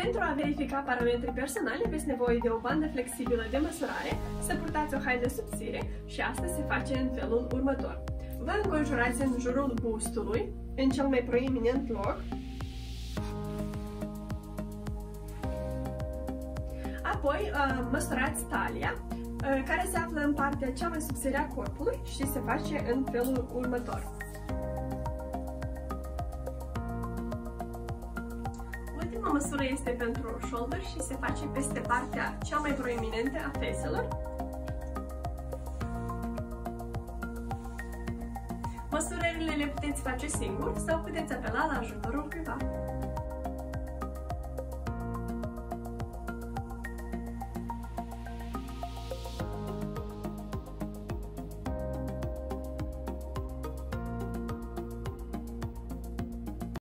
Pentru a verifica parametrii personali aveți nevoie de o bandă flexibilă de măsurare, să purtați o haină subțire și asta se face în felul următor. Vă înconjurați în jurul bustului, în cel mai proeminent loc. Apoi măsurați talia, care se află în partea cea mai subțire a corpului și se face în felul următor. Ultima măsură este pentru shoulder și se face peste partea cea mai proeminentă a feselor. Măsurările le puteți face singur sau puteți apela la ajutorul cuiva.